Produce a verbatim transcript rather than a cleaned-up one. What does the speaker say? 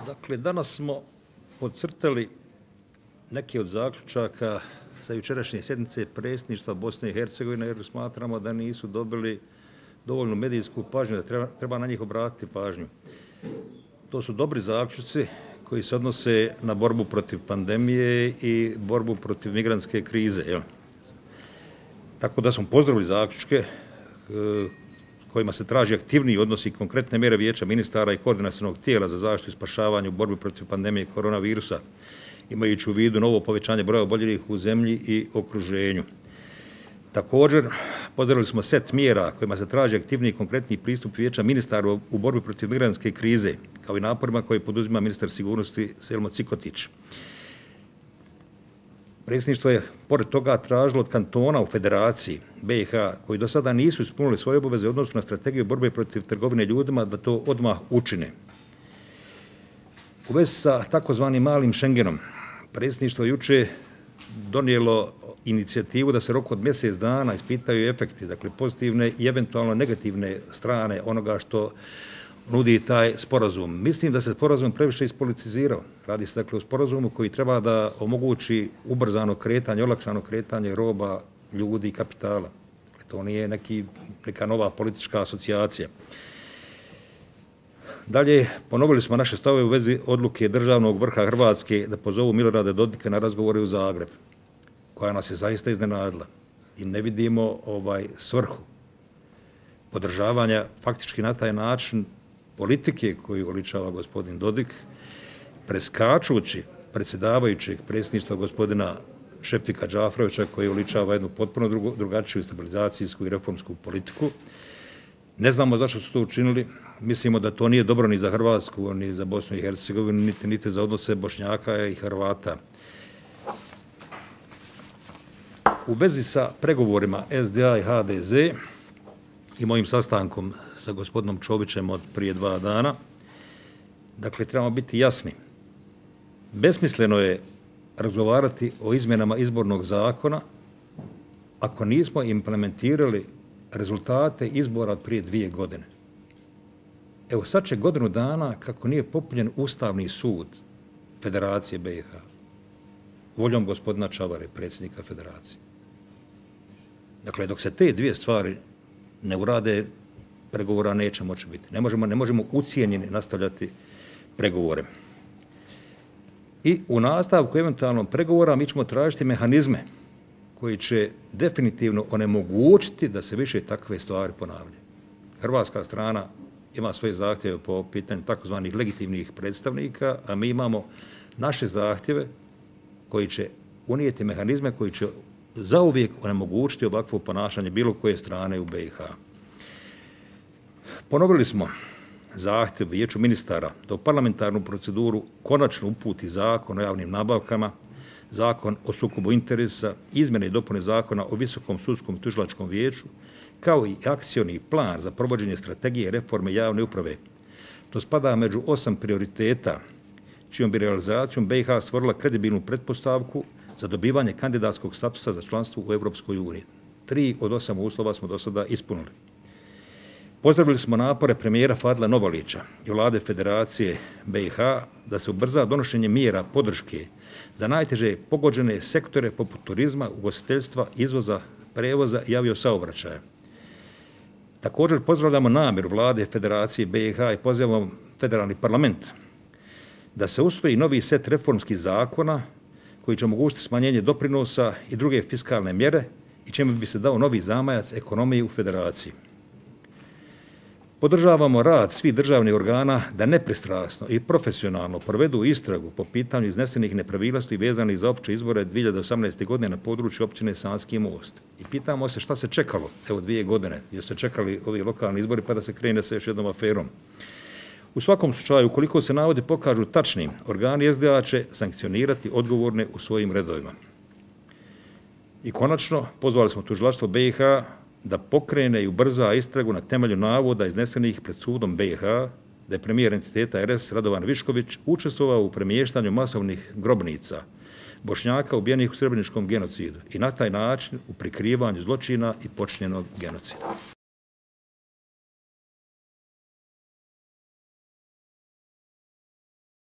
Dakle, danas smo podcrtali neke od zaključaka sa jučerašnje sjednice predsjedništva Bosne i Hercegovine jer smatramo da nisu dobili dovoljnu medijsku pažnju, da treba, treba na njih obratiti pažnju. To su dobri zaključci koji se odnose na borbu protiv pandemije i borbu protiv migrantske krize. Jel? Tako da smo pozdravili zaključke kojima se traži aktivniji odnos i konkretne mjere Vijeća ministara i koordinacionog tijela za zaštitu i spašavanje u borbi protiv pandemije koronavirusa, imajući u vidu novo povećanje broja oboljelih u zemlji i okruženju. Također, pozdravili smo set mjera kojima se traži aktivniji i konkretniji pristup Vijeća ministara u borbi protiv migrantske krize, kao i naporima koje poduzima ministar sigurnosti Selmo Cikotić. Predsjedništvo je, pored toga, tražilo od kantona u Federaciji B i H, koji do sada nisu ispunili svoje obaveze u odnosu na strategiju borbe protiv trgovine ljudima, da to odmah učine. U vezi sa takozvanim malim Schengenom, predsjedništvo juče donijelo inicijativu da se rok od mjesec dana ispitaju efekti, dakle pozitivne i eventualno negativne strane onoga što nudi taj sporazum. Mislim da se sporazum previše ispolitizirao. Radi se dakle o sporazumu koji treba da omogući ubrzano kretanje, olakšano kretanje roba, ljudi i kapitala. Dakle, to nije neki, neka nova politička asocijacija. Dalje, ponovili smo naše stavove u vezi odluke državnog vrha Hrvatske da pozovu Milorada Dodika na razgovore u Zagreb, koja nas je zaista iznenadila. I ne vidimo ovaj svrhu podržavanja faktički na taj način politike koju oličava gospodin Dodik, preskačući predsjedavajućeg predsjedništva gospodina Šefika Džafrovića koji oličava jednu potpuno drugu, drugačiju stabilizacijsku i reformsku politiku. Ne znamo zašto su to učinili. Mislimo da to nije dobro ni za Hrvatsku, ni za Bosnu i Hercegovinu, niti, niti za odnose Bošnjaka i Hrvata. U vezi sa pregovorima S D A i H D Z i mojim sastankom sa gospodinom Čovićem od prije dva dana, dakle, trebamo biti jasni. Besmisleno je razgovarati o izmjenama izbornog zakona ako nismo implementirali rezultate izbora od prije dvije godine. Evo, sad će godinu dana kako nije popunjen Ustavni sud Federacije B i H, voljom gospodina Čavare, predsjednika Federacije. Dakle, dok se te dvije stvari ne urade, pregovora neće moći biti. Ne možemo, ne možemo ucijenjeni nastavljati pregovore. I u nastavku eventualnom pregovora mi ćemo tražiti mehanizme koji će definitivno onemogućiti da se više takve stvari ponavljaju. Hrvatska strana ima svoje zahtjeve po pitanju takozvanih legitimnih predstavnika, a mi imamo naše zahtjeve koji će unijeti mehanizme koji će zauvijek onemogućiti ovakvo ponašanje bilo koje strane u B i H. Ponovili smo zahtjev Vijeću ministara da u parlamentarnu proceduru konačno uputi zakon o javnim nabavkama, zakon o sukobu interesa, izmjene i dopune zakona o Visokom sudskom i tužilačkom vijeću, kao i akcioni plan za provođenje strategije reforme javne uprave. To spada među osam prioriteta čijom bi realizacijom B i H stvorila kredibilnu pretpostavku za dobivanje kandidatskog statusa za članstvo u Europskoj uniji. Tri od osam uslova smo do sada ispunili. Pozdravili smo napore premijera Fadila Novalića i vlade Federacije B i H da se ubrza donošenje mjera podrške za najteže pogođene sektore poput turizma, ugostiteljstva, izvoza, prevoza i aviosaobraćaja. Također pozdravljamo namjeru vlade Federacije B i H i pozivamo federalni parlament da se usvoji novi set reformskih zakona koji će omogućiti smanjenje doprinosa i druge fiskalne mjere i čime bi se dao novi zamajac ekonomiji u Federaciji. Podržavamo rad svih državnih organa da nepristrasno i profesionalno provedu istragu po pitanju iznesenih nepravilnosti vezanih za opće izbore dvije hiljade osamnaeste. godine na području općine Sanski Most. I pitamo se šta se čekalo, evo dvije godine, jer ste čekali ovi lokalni izbori pa da se krene sa još jednom aferom. U svakom slučaju, ukoliko se navodi pokažu tačnim, organi S D A će sankcionirati odgovorne u svojim redovima. I konačno, pozvali smo tužilaštvo B i H da pokrene i ubrza istragu na temelju navoda iznesenih pred sudom B i H da je premijer entiteta R S Radovan Višković učestvovao u premještanju masovnih grobnica Bošnjaka ubijenih u srebreničkom genocidu i na taj način u prikrivanju zločina i počinjenog genocida.